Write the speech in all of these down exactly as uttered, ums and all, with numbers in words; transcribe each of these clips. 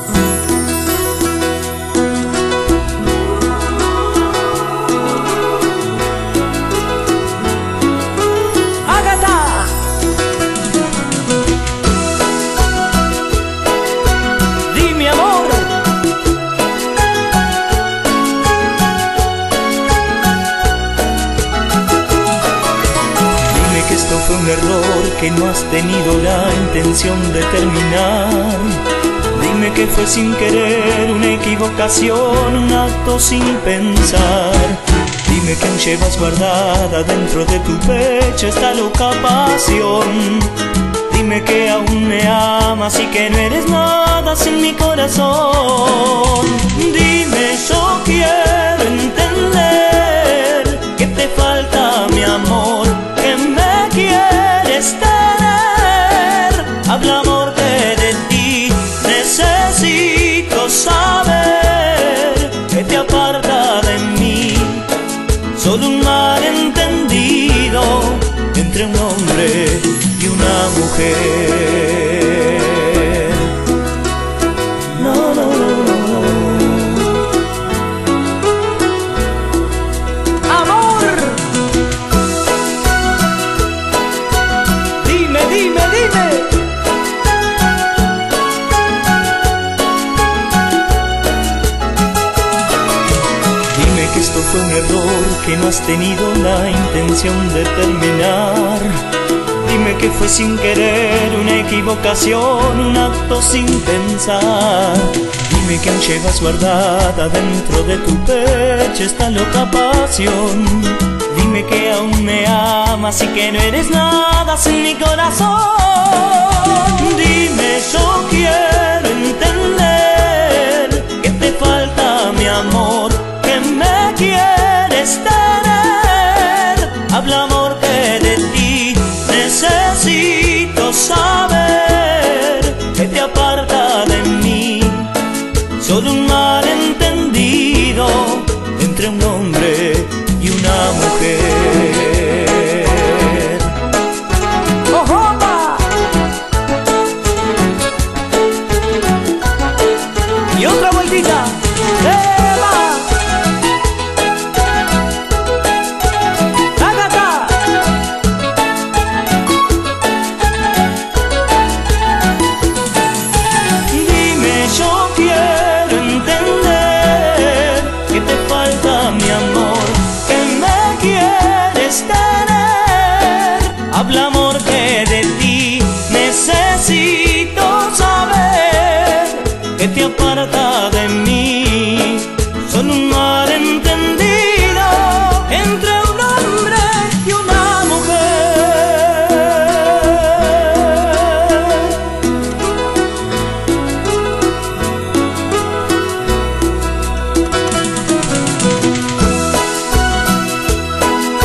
Fue un error que no has tenido la intención de terminar. Dime que fue sin querer, una equivocación, un acto sin pensar. Dime que aún llevas guardada dentro de tu pecho esta loca pasión. Dime que aún me amas y que no eres nada sin mi corazón. Dime, yo quiero entender que te falta mi amor, que me quieres tener. Habla, amor, que de ti necesito saber que te aparta de mí. Solo un malentendido entre un hombre y una mujer. No, no, no, no, no. Amor, dime, dime, dime. Dime que esto fue un error, que no has tenido la intención de terminar. Dime que fue sin querer, una equivocación, un acto sin pensar. Dime que aún llevas guardada dentro de tu pecho esta loca pasión. Dime que aún me amas y que no eres nada sin mi corazón. Dime, yo quiero entender que te falta mi amor, que me quieres tener. Habla, amor, que de ti necesito saber que te aparta de mí. Solo un malentendido entre un hombre y una mujer. ¡Ojopa! Y otra vueltita. ¡Eva! ¡Tácata! Dime, yo quiero entender que te falta mi amor, que me quieres tener. Habla, amor, que de ti necesito saber que te aparta de mí. Solo un malentendido entre un hombre y una mujer.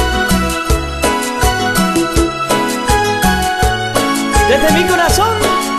Desde mi corazón